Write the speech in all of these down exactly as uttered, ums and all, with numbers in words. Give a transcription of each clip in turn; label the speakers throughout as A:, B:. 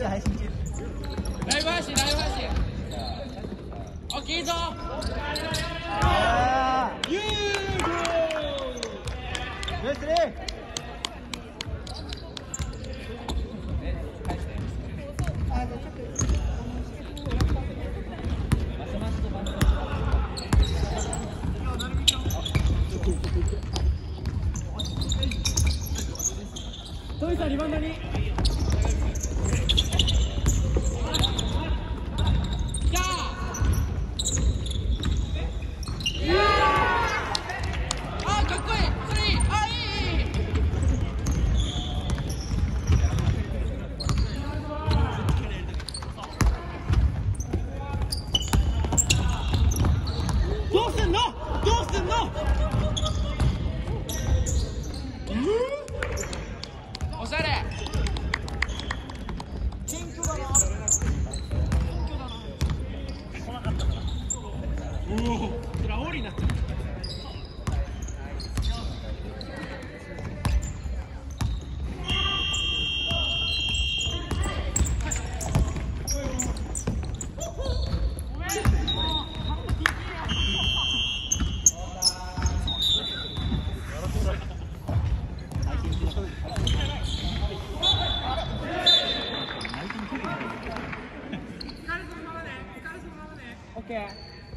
A: 中配信中。
B: ライブ配信ライブ配信。オッケーいいぞ。
A: あ
B: ユーゴ
A: ー。よしれ。
B: トイさんリバウンドに。おしゃれ。謙虚だな。謙虚だな。来なかったから。おお。それ煽りになっちゃう。オッケー。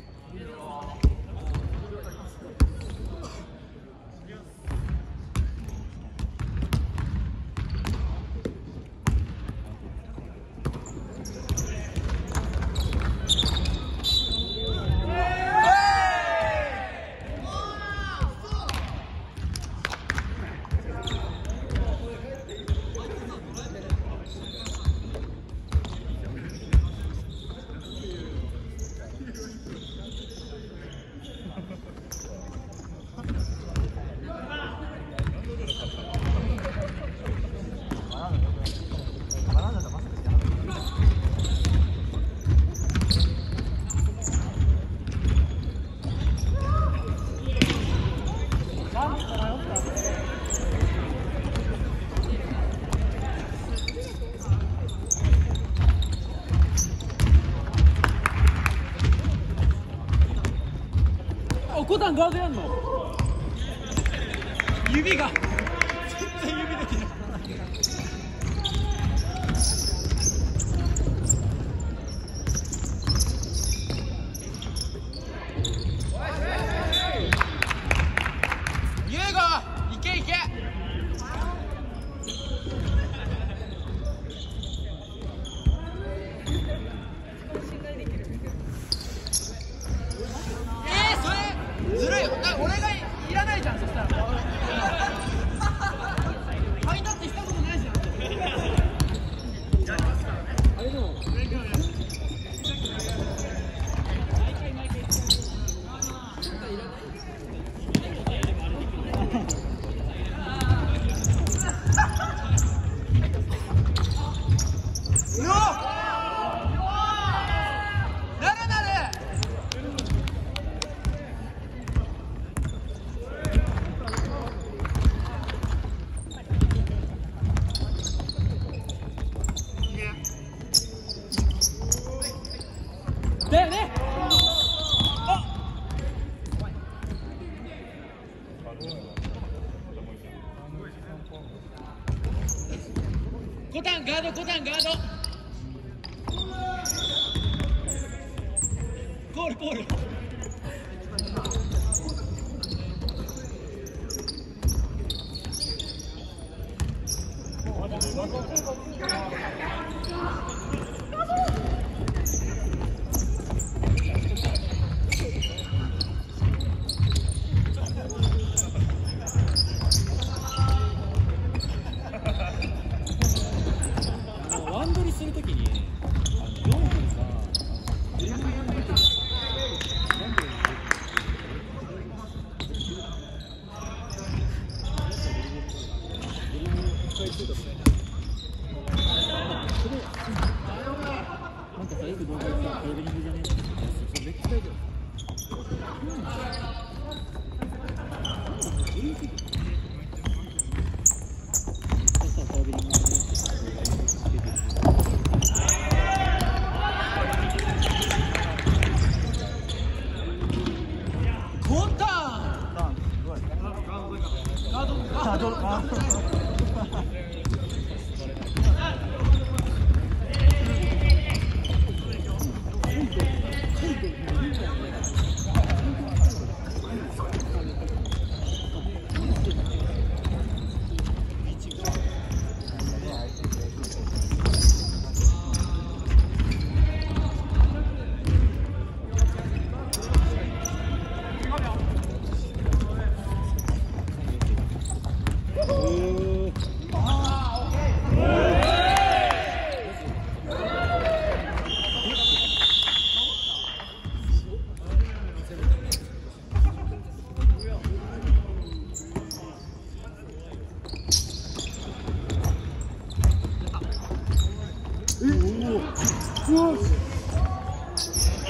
B: コタンガードやんの。指が全然指できない。ユーゴいけいけ。ずるい。俺がいらないじゃん。そしたらハイタッチしたことないじゃん。あれでもだよね。コタンガード、コタンガード。ゴールゴール。ワンドリするときによん分が全部やんないとなんでなんかさ、よく動画でさ、トレーニングじゃねえそれめっちゃ大丈夫。うん。
A: あ、どう、あ。
B: うわ